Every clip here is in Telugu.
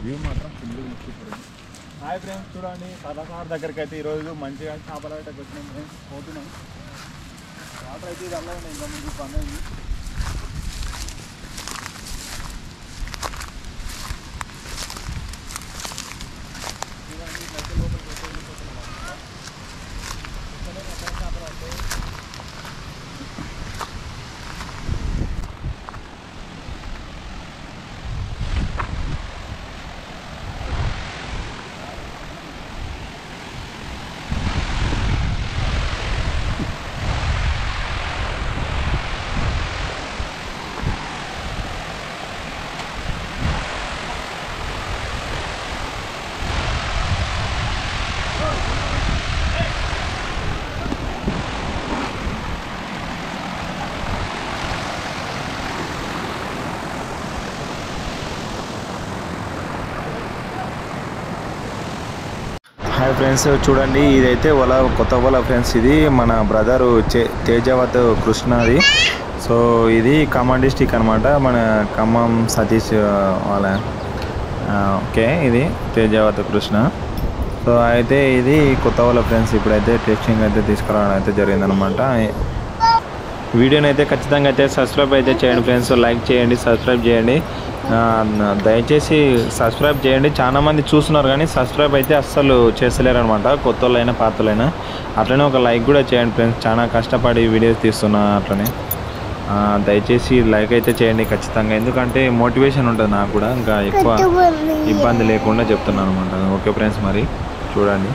వ్యూ మాత్రం ఫుల్ సూపర్. హాయ్ ఫ్రెండ్స్, చూడండి సరసార్ దగ్గరికి అయితే ఈరోజు మంచిగా చేపల వేటకు వచ్చినాం ఫ్రెండ్స్. పోతున్నాం. వాటర్ అయితే ఇది అలా ఉన్నాయి, ఇంకా ముందు పని ఉంది. చూడండి మధ్య లోపలికి వచ్చి వెళ్ళిపోతున్నాం అనమాట. చేపలు అంటే హాయ్ ఫ్రెండ్స్, చూడండి ఇదైతే వల కొత్త వల ఫ్రెండ్స్. ఇది మన బ్రదరు తేజవత్ కృష్ణది. సో ఇది ఖమ్మం డిస్టిక్ అనమాట, మన ఖమ్మం సతీష్ వాళ్ళ. ఓకే, ఇది తేజవత్ కృష్ణ. సో అయితే ఇది కొత్త వల ఫ్రెండ్స్. ఇప్పుడైతే టెస్టింగ్ అయితే తీసుకురావడం అయితే జరిగిందనమాట. వీడియోని అయితే ఖచ్చితంగా అయితే సబ్స్క్రైబ్ అయితే చేయండి ఫ్రెండ్స్. లైక్ చేయండి, సబ్స్క్రైబ్ చేయండి. దయచేసి సబ్స్క్రైబ్ చేయండి. చాలామంది చూస్తున్నారు కానీ సబ్స్క్రైబ్ అయితే అస్సలు చేస్తలేరు అనమాట, కొత్త వాళ్ళైనా పాత వాళ్ళైనా. అట్లనే ఒక లైక్ కూడా చేయండి ఫ్రెండ్స్. చాలా కష్టపడి వీడియోస్ తీస్తున్నా. అట్లనే దయచేసి లైక్ అయితే చేయండి ఖచ్చితంగా, ఎందుకంటే మోటివేషన్ ఉంటుంది నాకు కూడా, ఇంకా ఎక్కువ ఇబ్బంది లేకుండా చెప్తున్నాను అనమాట. ఓకే ఫ్రెండ్స్, మరి చూడండి.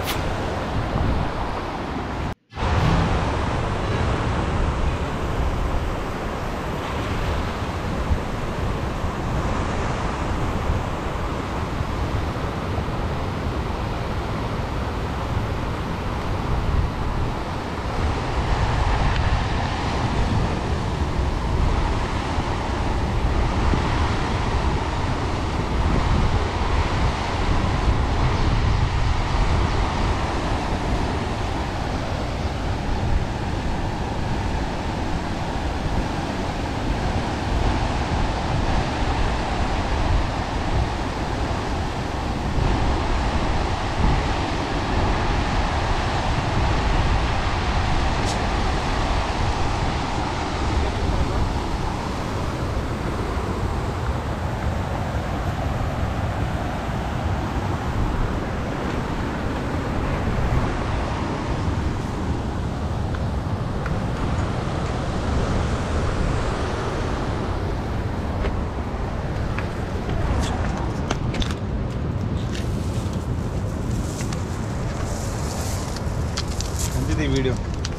వీడియో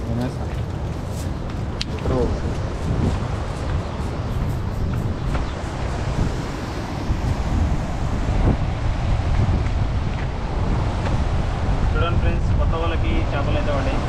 చూడండి ఫ్రెండ్స్, కొత్త వాళ్ళకి చేపలు అయితే పడ్డాయి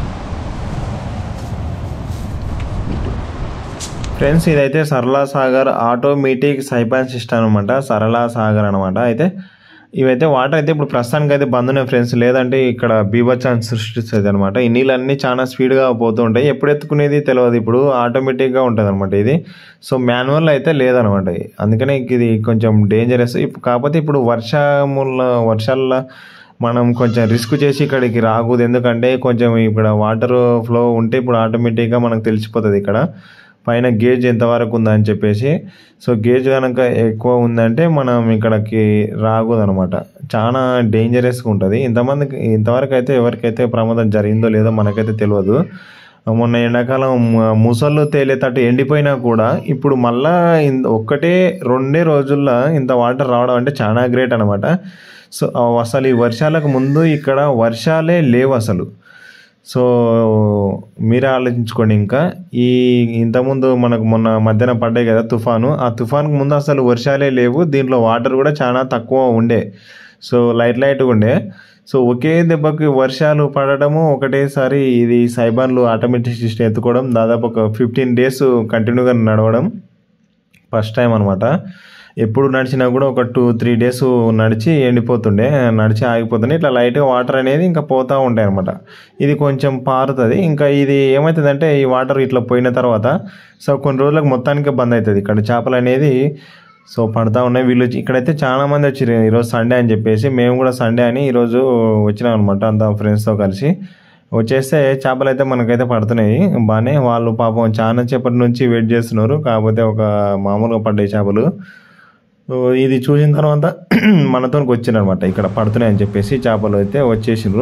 ఫ్రెండ్స్. ఇదైతే Sarala Sagar automatic siphon system అనమాట, సరళా సాగర్ అనమాట. అయితే ఇవైతే వాటర్ అయితే ఇప్పుడు ప్రస్తుతానికి అయితే బంద్ ఉన్నాయి ఫ్రెండ్స్, లేదంటే ఇక్కడ బీభత్సాన్ని సృష్టిస్తుంది అనమాట. ఈ నీళ్ళన్నీ చాలా స్పీడ్గా పోతూ ఉంటాయి. ఎప్పుడు ఎత్తుకునేది తెలియదు, ఇప్పుడు ఆటోమేటిక్గా ఉంటుంది అనమాట ఇది. సో మాన్యువల్ అయితే లేదనమాట, అందుకనే ఇది కొంచెం డేంజరస్. కాకపోతే ఇప్పుడు వర్షాల్లో మనం కొంచెం రిస్క్ చేసి ఇక్కడికి రాకూడదు, ఎందుకంటే కొంచెం ఇక్కడ వాటర్ ఫ్లో ఉంటే ఇప్పుడు ఆటోమేటిక్గా మనకు తెలిసిపోతుంది ఇక్కడ పైన గేజ్ ఎంతవరకు ఉందని చెప్పేసి. సో గేజ్ కనుక ఎక్కువ ఉందంటే మనం ఇక్కడికి రాకూడదు అనమాట, చాలా డేంజరస్గా ఉంటుంది. ఇంతవరకు అయితే ఎవరికైతే ప్రమాదం జరిగిందో లేదో మనకైతే తెలియదు. మొన్న ఎండాకాలం ముసళ్ళు తేలేటట్టు ఎండిపోయినా కూడా ఇప్పుడు మళ్ళా ఒక్కటే 2 రోజుల్లో ఇంత వాటర్ రావడం అంటే చాలా గ్రేట్ అనమాట. సో అసలు ఈ వర్షాలకు ముందు ఇక్కడ వర్షాలే లేవు అసలు. సో మీరే ఆలోచించుకోండి. ఇంకా ఇంతకుముందు మనకు మొన్న మధ్యాహ్నం పడ్డాయి కదా తుఫాను, ఆ తుఫాన్కు ముందు అసలు వర్షాలే లేవు, దీంట్లో వాటర్ కూడా చాలా తక్కువ ఉండే. సో లైట్గా ఉండే. సో ఒకే దెబ్బకి వర్షాలు పడడము ఒకటేసారి, ఇది సైబాన్లు ఆటోమేటిక్ సిస్టమ్ ఎత్తుకోవడం, దాదాపు ఒక 15 days కంటిన్యూగా నడవడం ఫస్ట్ టైం అనమాట. ఎప్పుడు నడిచినా కూడా ఒక 2-3 days నడిచి ఎండిపోతుండే, నడిచి ఆగిపోతుండే. ఇట్లా లైట్గా వాటర్ అనేది ఇంకా పోతూ ఉంటాయి అనమాట. ఇది కొంచెం పారుతుంది. ఇంకా ఇది ఏమవుతుందంటే ఈ వాటర్ ఇట్లా పోయిన తర్వాత సో కొన్ని రోజులకు మొత్తానికి బంద్ అవుతుంది ఇక్కడ చేపలు అనేది. సో పడతా ఉన్నాయి. వీళ్ళు ఇక్కడైతే చాలా మంది వచ్చారు ఈరోజు సండే అని చెప్పేసి. మేము కూడా సండే అని ఈరోజు వచ్చినాం అనమాట అంతా ఫ్రెండ్స్తో కలిసి. వచ్చేస్తే చేపలు అయితే మనకైతే పడుతున్నాయి బాగానే. వాళ్ళు పాపం చాలా సేపటి నుంచి వెయిట్ చేస్తున్నారు, కాకపోతే ఒక మామూలుగా పడ్డాయి చేపలు. ఇది చూసిన తర్వాత మనతో వచ్చిందనమాట ఇక్కడ పడుతున్నాయి అని చెప్పేసి. చేపలు అయితే వచ్చేసిండ్రు.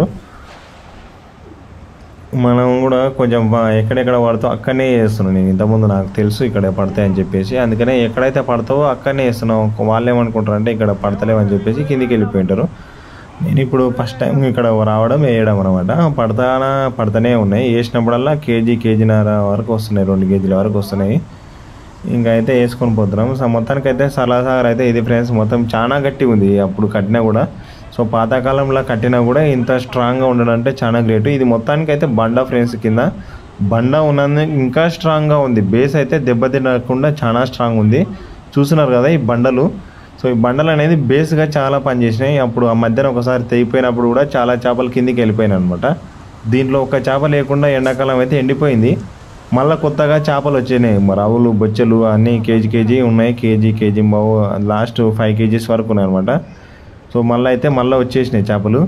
మనం కూడా కొంచెం ఎక్కడెక్కడ పడతావు అక్కడనే చేస్తున్నాం. నేను ఇంతకుముందు నాకు తెలుసు ఇక్కడ పడతాయని చెప్పేసి, అందుకనే ఎక్కడైతే పడతావో అక్కడనే వేస్తున్నాం. వాళ్ళు ఏమనుకుంటారు అంటే ఇక్కడ పడతలేవని చెప్పేసి కిందికి వెళ్ళిపోయింటారు. నేను ఇప్పుడు ఫస్ట్ టైం ఇక్కడ రావడం వేయడం అనమాట. పడతానే ఉన్నాయి. వేసినప్పుడల్లా కేజీన్నర వరకు వస్తున్నాయి, 2 కేజీల వరకు వస్తున్నాయి. ఇంకా అయితే వేసుకొని పోతున్నాం. సో మొత్తానికైతే సరళసాగర్ అయితే ఇది ఫ్రెండ్స్ మొత్తం చాలా గట్టిగా ఉంది అప్పుడు కట్టినా కూడా. సో పాతకాలంలో కట్టినా కూడా ఇంత స్ట్రాంగ్గా ఉండడం అంటే చాలా గ్రేట్. ఇది మొత్తానికైతే బండ ఫ్రెండ్స్, కింద బండ ఉన్నందుకు ఇంకా స్ట్రాంగ్గా ఉంది. బేస్ అయితే దెబ్బతినకుండా చాలా స్ట్రాంగ్ ఉంది. చూస్తున్నారు కదా ఈ బండలు. సో ఈ బండలు అనేది బేస్గా చాలా పనిచేసినాయి. అప్పుడు ఆ మధ్యన ఒకసారి తెగిపోయినప్పుడు కూడా చాలా చేపలు కిందికి వెళ్ళిపోయినాయి అనమాట. దీంట్లో ఒక చేప లేకుండా ఎండాకాలం అయితే ఎండిపోయింది. మళ్ళీ కొత్తగా చేపలు వచ్చినాయి, రవ్వులు బొచ్చెలు అన్నీ కేజీ ఉన్నాయి. కేజీ బావు లాస్ట్ 5 కేజీస్ వరకు ఉన్నాయి అనమాట. సో మళ్ళీ వచ్చేసినాయి చేపలు.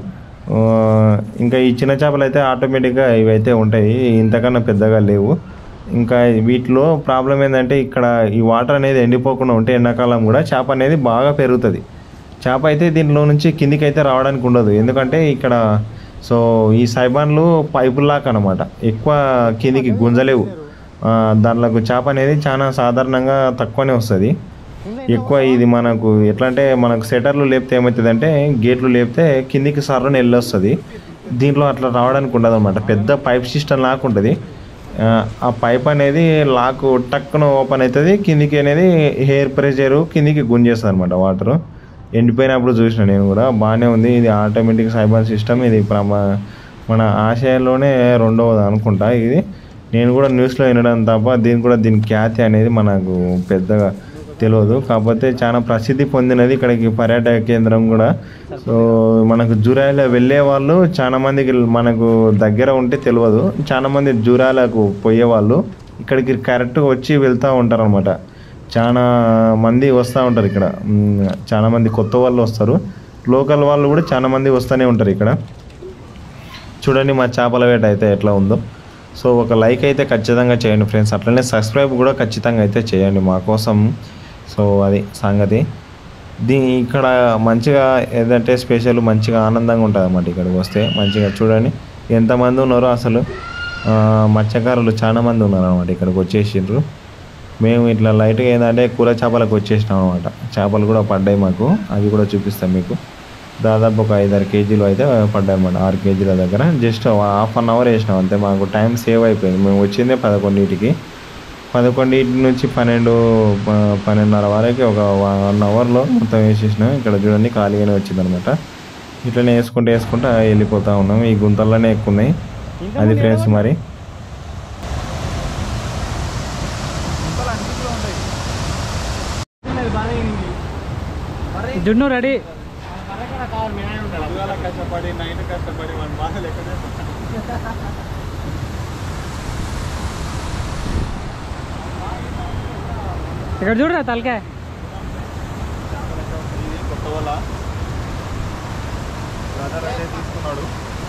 ఇంకా ఈ చిన్న చేపలు అయితే ఆటోమేటిక్గా ఇవైతే ఉంటాయి, ఇంతకన్నా పెద్దగా లేవు. ఇంకా వీటిలో ప్రాబ్లం ఏంటంటే ఇక్కడ ఈ వాటర్ అనేది ఎండిపోకుండా ఉంటే ఎండాకాలం కూడా చేప అనేది బాగా పెరుగుతుంది. చేప అయితే దీనిలో నుంచి కిందికి అయితే రావడానికి ఉండదు, ఎందుకంటే ఇక్కడ సో ఈ సైబాన్లు పైపుల్లాక్ అనమాట, ఎక్కువ కిందికి గుంజలేవు. దాంట్లోకి చేప అనేది చాలా సాధారణంగా తక్కువనే వస్తుంది. ఎక్కువ ఇది మనకు ఎట్లా అంటే మనకు సెటర్లు లేపితే ఏమవుతుంది అంటే గేట్లు లేపితే కిందికి సర్రని వెళ్ళొస్తుంది. దీంట్లో అట్లా రావడానికి ఉండదు అనమాట. పెద్ద పైప్ సిస్టమ్ లాక్ ఉంటుంది. ఆ పైప్ అనేది లాక్ టక్కున ఓపెన్ అవుతుంది, కిందికి అనేది ఎయిర్ ప్రెషరు కిందికి గుంజేస్తుంది అనమాట వాటరు. ఎండిపోయినప్పుడు చూసిన నేను కూడా బాగానే ఉంది. ఇది ఆటోమేటిక్ సైబాన్ సిస్టమ్. ఇది మన ఆసియాలోనే 2వది అనుకుంటా ఇది. నేను కూడా న్యూస్లో వినడం తప్ప దీని ఖ్యాతి అనేది మనకు పెద్దగా తెలియదు. కాకపోతే చాలా ప్రసిద్ధి పొందినది ఇక్కడికి పర్యాటక కేంద్రం కూడా. సో మనకు జూరాయిలో వెళ్ళే వాళ్ళు చాలా మందికి మనకు దగ్గర ఉంటే తెలియదు. చాలా మంది జూరాయిలకు పోయేవాళ్ళు ఇక్కడికి కరెక్ట్గా వచ్చి వెళ్తూ ఉంటారు అనమాట. చాలా మంది వస్తూ ఉంటారు ఇక్కడ. చాలా మంది కొత్త వాళ్ళు వస్తారు, లోకల్ వాళ్ళు కూడా చాలా మంది వస్తూనే ఉంటారు ఇక్కడ. చూడండి మా చేపల వేట అయితే ఎట్లా ఉందో. సో ఒక లైక్ అయితే ఖచ్చితంగా చేయండి ఫ్రెండ్స్, అట్లనే సబ్స్క్రైబ్ కూడా ఖచ్చితంగా అయితే చేయండి మా కోసం. సో అది సంగతి. ఇక్కడ మంచిగా ఏదంటే స్పెషల్ మంచిగా ఆనందంగా ఉంటుంది అన్నమాట. ఇక్కడికి వస్తే మంచిగా చూడండి ఎంతమంది ఉన్నారో అసలు. మత్స్యకారులు చాలా మంది ఉన్నారు అనమాట. ఇక్కడికి వచ్చేసిండ్రు. మేము ఇట్లా లైట్గా ఏంటంటే కూర చేపలకు వచ్చేసినాం అనమాట. చేపలు కూడా పడ్డాయి మాకు, అవి కూడా చూపిస్తాం మీకు. దాదాపు ఒక 5-6 కేజీలు అయితే పడ్డాయి అన్నమాట. 6 కేజీల దగ్గర. జస్ట్ ½ అన్ అవర్ వేసినాం అంతే. మాకు టైం సేవ్ అయిపోయింది. మేము వచ్చిందే 11కి. 11 నుంచి 12:30 వరకు ఒక 1 అవర్లో మొత్తం వేసేసినాం. ఇక్కడ చూడండి ఖాళీగానే వచ్చిందనమాట. ఇట్లనే వేసుకుంటూ వెళ్ళిపోతూ ఉన్నాం. ఈ గుంతల్లోనే ఎక్కువ ఉన్నాయి. అది ఫ్రెండ్స్ మరి. జున్ను రెడీ. ఇక్కడ చూడరా తలకాయ తీసుకున్నాడు.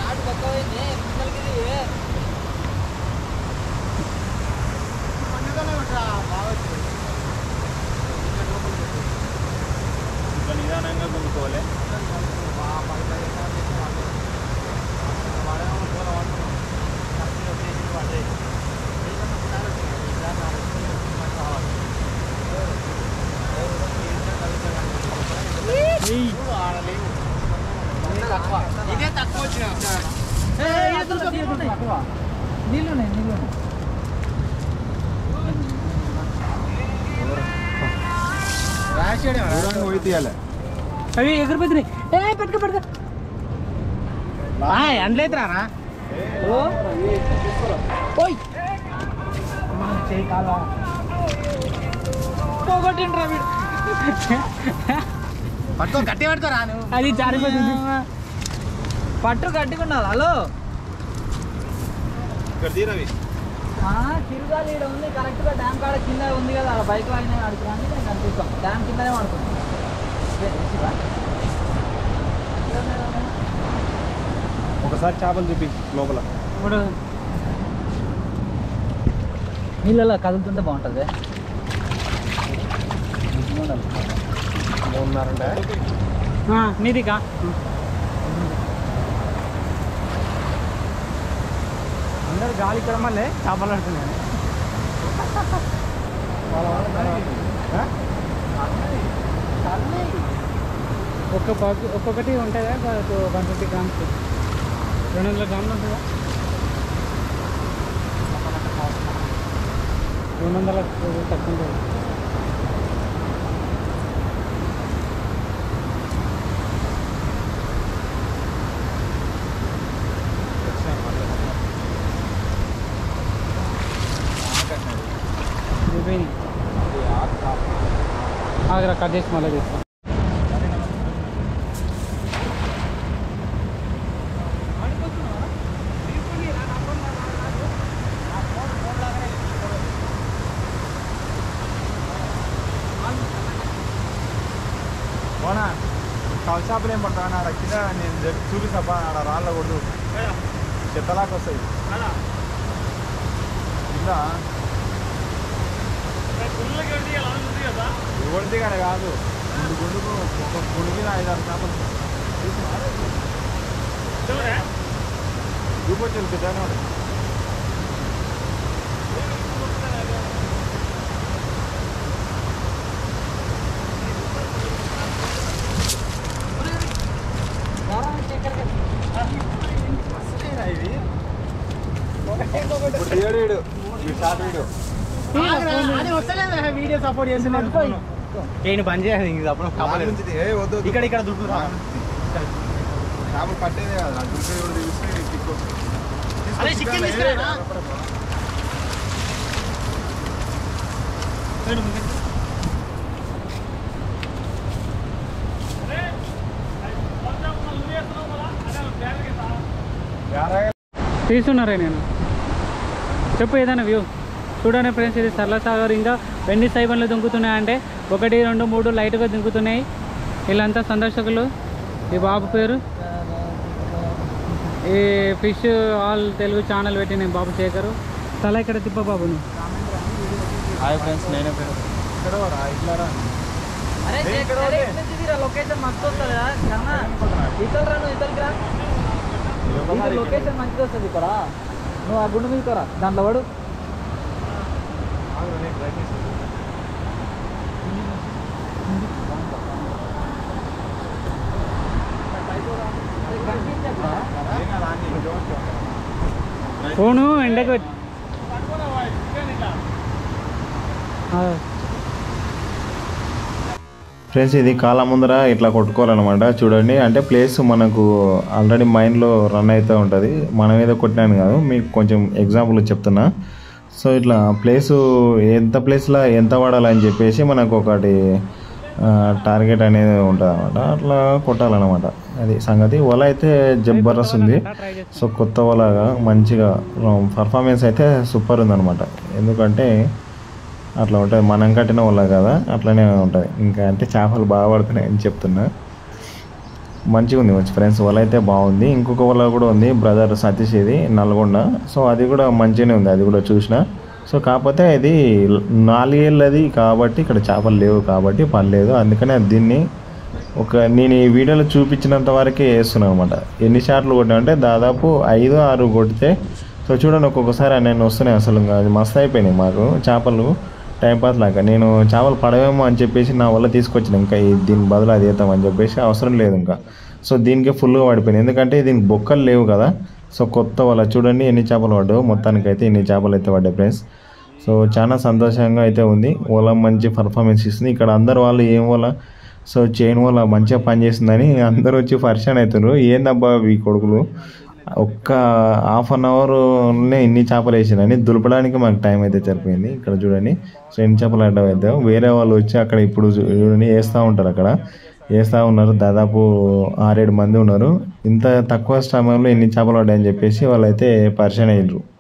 నిదానంగా కొనుక్కోవాలి. ఇదే తక్కువ వచ్చిన నీళ్ళు అవి ఎగిరిపోతున్నాయి. పెట్టుకో ఎండలేదురా. పోగొట్టిండ్రా వీడు. పట్టుకో గట్టి పట్టుకోరా. అది జారిపోతుంది. పట్టు గట్టిగా ఉండాలి. హలో తిరుగాలి ఇక్కడ ఉంది కరెక్ట్గా డ్యామ్ కాడ కింద ఉంది కదా బైక్ అయినా అడుగుతాను నేను కనిపిస్తాం డ్యామ్ కిందనే పడుతుంది ఒకసారి చేపలు చూపి లోపల ఇప్పుడు నీళ్ళలో కదులుతుంటే బాగుంటుంది నీదికా అందరు గాలి ఇక్కడ మళ్ళీ చేపలు ఆడుతున్నాయి ఒక్కొక్కటి ఉంటుందా 150 గ్రామ్స్ 200 గ్రాములు ఉంటుందా 200 తక్కువ ఉంటుంది ఆగ్రా కట్ చేసి మళ్ళీ చేస్తాం పోనా కల్ చేపలు ఏం పడతాను ఆడ కింద నేను చూపిస్తాపా ఆడ రాళ్ళ కొడు చెత్తలాగా వస్తాయి కింద కొడితే కానీ కాదు గుండుకు ఒక గుండు మీద 5-6 చేపలు చూపొచ్చారు పెద్దనే ఉంటాయి వీడియో సపోర్ట్ చేస్తున్నాను నేను బంద్ చేయాలి ఇక్కడ ఇక్కడ దుడ్డు చేపలు పట్టేదే కదా తీసున్నారే నేను చెప్పు ఏదైనా వ్యూ చూడండి ఫ్రెండ్స్ ఇది సరళ సాగర్ ఇంకా వెండి సైబన్లు దుంకుతున్నాయంటే 1, 2, 3 లైట్గా దుంకుతున్నాయి వీళ్ళంతా సందర్శకులు ఈ బాబు పేరు ఈ ఫిష్ ఆల్ తెలుగు ఛానల్ పెట్టి నేను బాబు శేఖరు తల ఇక్కడ తిప్ప బాబుని హాయ్ ఫ్రెండ్స్ నేనే పేరు లొకేషన్ మంచిగా వస్తుంది లొకేషన్ మంచిగా వస్తుంది ఇక్కడ నువ్వు ఆ గుండు మీద కొరా దాంట్లో వాడు ఫోను ఎండకు ఫ్రెండ్స్ ఇది కాళ్ళ ముందర ఇట్లా కొట్టుకోవాలన్నమాట చూడండి అంటే ప్లేస్ మనకు ఆల్రెడీ మైండ్లో రన్ అవుతూ ఉంటుంది మనం ఏదో కొట్టినాను కాదు మీకు కొంచెం ఎగ్జాంపుల్ చెప్తున్నా సో ఇట్లా ప్లేసు ఎంత ప్లేస్లో ఎంత వాడాలని చెప్పేసి మనకు ఒకటి టార్గెట్ అనేది ఉంటుంది అనమాట అట్లా కొట్టాలన్నమాట అది సంగతి వల అయితే జబర్దస్త్ ఉంది సో కొత్త వలగా మంచిగా పర్ఫార్మెన్స్ అయితే సూపర్ ఉందన్నమాట ఎందుకంటే అట్లా ఉంటుంది మనం కట్టిన వల్ల కదా అట్లనే ఉంటుంది ఇంకా అంటే చేపలు బాగా పడుతున్నాయి అని చెప్తున్నా మంచిగా ఉంది మంచి ఫ్రెండ్స్ వల అయితే బాగుంది ఇంకొక వల కూడా ఉంది బ్రదర్ సతీష్ ఇది నల్గొండ సో అది కూడా మంచిగానే ఉంది అది కూడా చూసిన సో కాకపోతే ఇది 4 ఏళ్ళది కాబట్టి ఇక్కడ చేపలు లేవు కాబట్టి పర్లేదు అందుకనే దీన్ని నేను ఈ వీడియోలో చూపించినంత వరకే వేస్తున్నాను అనమాట ఎన్ని షాట్లు కొట్టినా అంటే దాదాపు 5-6 కొడితే సో చూడండి ఒక్కొక్కసారి నేను వస్తున్నాయి అసలు అది మస్తు అయిపోయినాయి మాకు చేపలు టైంపాస్ లాగా నేను చేపలు పడవేమో అని చెప్పేసి నా వల్ల తీసుకొచ్చిన ఇంకా దీని బదులు అది వేద్దామని చెప్పేసి అవసరం లేదు ఇంకా సో దీనికి ఫుల్గా పడిపోయినాయి ఎందుకంటే దీనికి బొక్కలు లేవు కదా సో కొత్త వల్ల చూడండి ఎన్ని చేపలు పడ్డావు మొత్తానికైతే ఇన్ని చేపలు అయితే పడ్డాయి ఫ్రెండ్స్ సో చాలా సంతోషంగా అయితే ఉంది వల మంచి పర్ఫార్మెన్స్ ఇస్తుంది ఇక్కడ అందరు వాళ్ళు ఏం వల్ల సో చైన్ వల్ల మంచిగా పనిచేస్తుందని అందరూ వచ్చి పరిచయం అవుతున్నారు ఏందబ్బా ఈ కొడుకులు ఒక్క ½ అవర్నే ఇన్ని చేపలు వేసినని దులపడానికి మాకు టైం అయితే సరిపోయింది ఇక్కడ చూడండి సో ఎన్ని చేపలు అడ్డం అయితే వేరే వాళ్ళు వచ్చి అక్కడ ఇప్పుడు చూడండి వేస్తూ ఉంటారు అక్కడ వేస్తూ ఉన్నారు దాదాపు 6-7 మంది ఉన్నారు ఇంత తక్కువ సమయంలో ఎన్ని చేపలు పడ్డాయని చెప్పేసి వాళ్ళైతే పరిచయం అయ్యారు